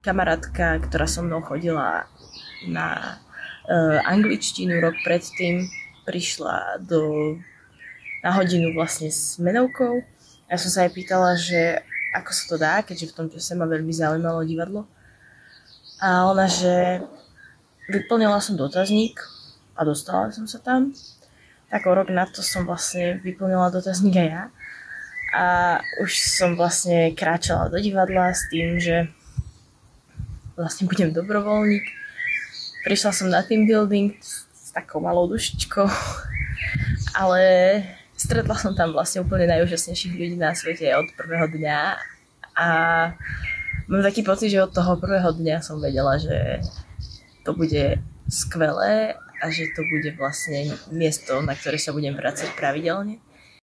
kamarátka, ktorá so mnou chodila na angličtinu rok predtým, prišla na hodinu vlastne s menovkou. Ja som sa jej pýtala, že ako sa to dá, keďže v tom čase ma veľmi zaujímalo divadlo. A ona, že vyplnila som dotazník a dostala som sa tam. Tak o rok na to som vlastne vyplnila dotazník aj ja. A už som vlastne kráčala do divadla s tým, že vlastne budem dobrovoľník. Prišla som na team building s takou malou dušičkou, ale stretla som tam vlastne úplne najúžasnejších ľudí na svete od prvého dňa a mám taký pocit, že od toho prvého dňa som vedela, že to bude skvelé a že to bude vlastne miesto, na ktoré sa budem vracať pravidelne.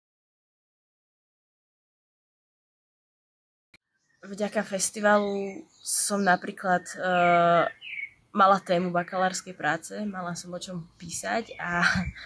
Vďaka festivalu som napríklad mala tému bakalárskej práce, mala som o čom písať a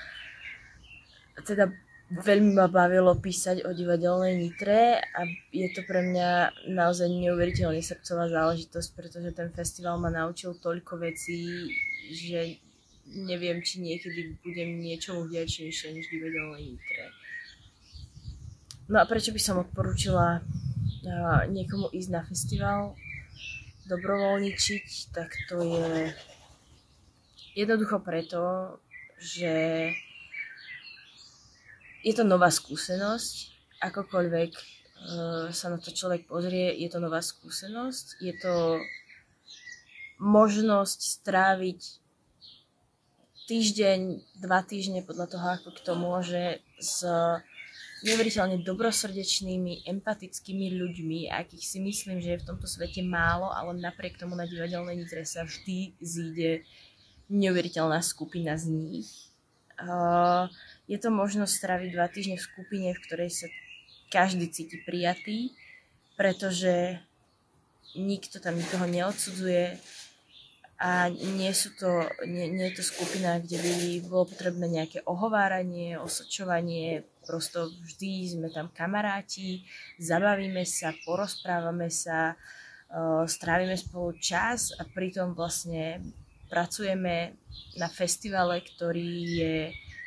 teda veľmi ma bavilo písať o divadelnej Nitre a je to pre mňa naozaj neuveriteľne srdcová záležitosť, pretože ten festival ma naučil toľko vecí, že neviem, či niekedy budem niečomu vďačnejšie než divadelnej Nitre. No a prečo by som odporúčila niekomu ísť na festival, dobrovoľničiť, tak to je jednoducho preto, že je to nová skúsenosť, akokoľvek sa na to človek pozrie, je to nová skúsenosť, je to možnosť stráviť týždeň, 2 týždne podľa toho, ako kto môže, s neuveriteľne dobrosrdečnými, empatickými ľuďmi, akých si myslím, že je v tomto svete málo, ale napriek tomu na divadelnej Nitre sa vždy zíde neuveriteľná skupina z nich. Je to možnosť stráviť 2 týždne v skupine, v ktorej sa každý cíti prijatý, pretože nikto tam nikoho neodsudzuje a nie je to skupina, kde by bolo potrebné nejaké ohováranie, osočovanie. Prosto vždy sme tam kamaráti, zabavíme sa, porozprávame sa, strávime spolu čas a pritom vlastne pracujeme na festivale, ktorý je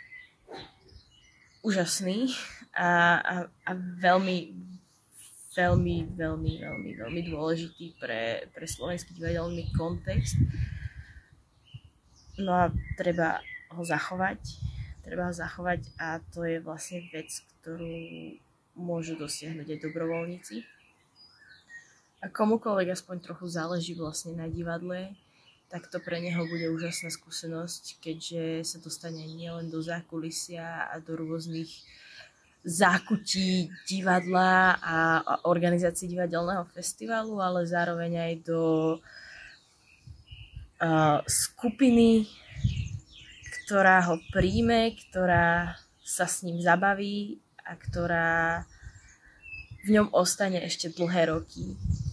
úžasný a veľmi, veľmi, veľmi, veľmi, veľmi dôležitý pre slovenský divadelný kontext. No a treba ho zachovať a to je vlastne vec, ktorú môžu dosiahnuť aj dobrovoľníci. A komukoľvek aspoň trochu záleží vlastne na divadle, tak to pre neho bude úžasná skúsenosť, keďže sa dostane nielen do zákulisia a do rôznych zákutí divadla a organizácií divadelného festivalu, ale zároveň aj do skupiny, ktorá ho príjme, ktorá sa s ním zabaví a ktorá v ňom ostane ešte dlhé roky.